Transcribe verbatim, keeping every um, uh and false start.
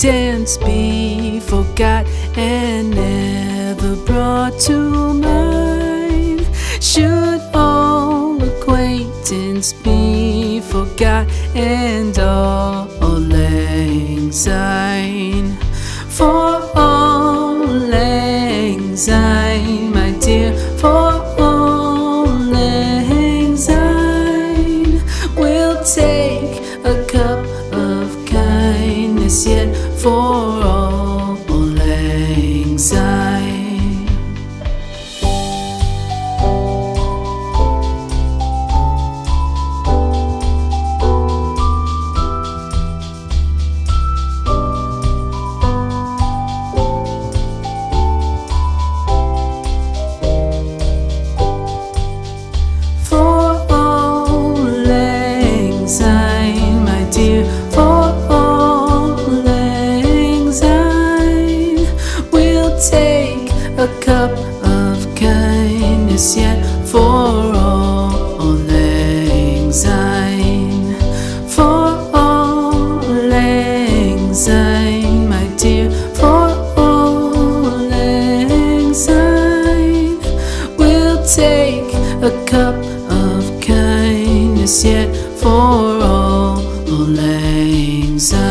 acquaintance be forgot and never brought to mind? Should all acquaintance be forgot and all lang syne? For all lang syne, my dear, for all lang syne, we'll take a cup of kindness yet for all lang syne. Take a cup of kindness yet for all lang syne. For all lang syne, my dear, for all lang syne, we'll take a cup of kindness yet for all lang syne.